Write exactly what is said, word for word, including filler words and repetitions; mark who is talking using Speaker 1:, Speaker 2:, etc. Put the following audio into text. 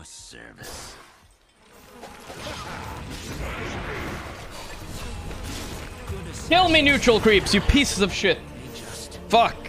Speaker 1: service.
Speaker 2: Kill me, neutral creeps, you pieces of shit. Fuck.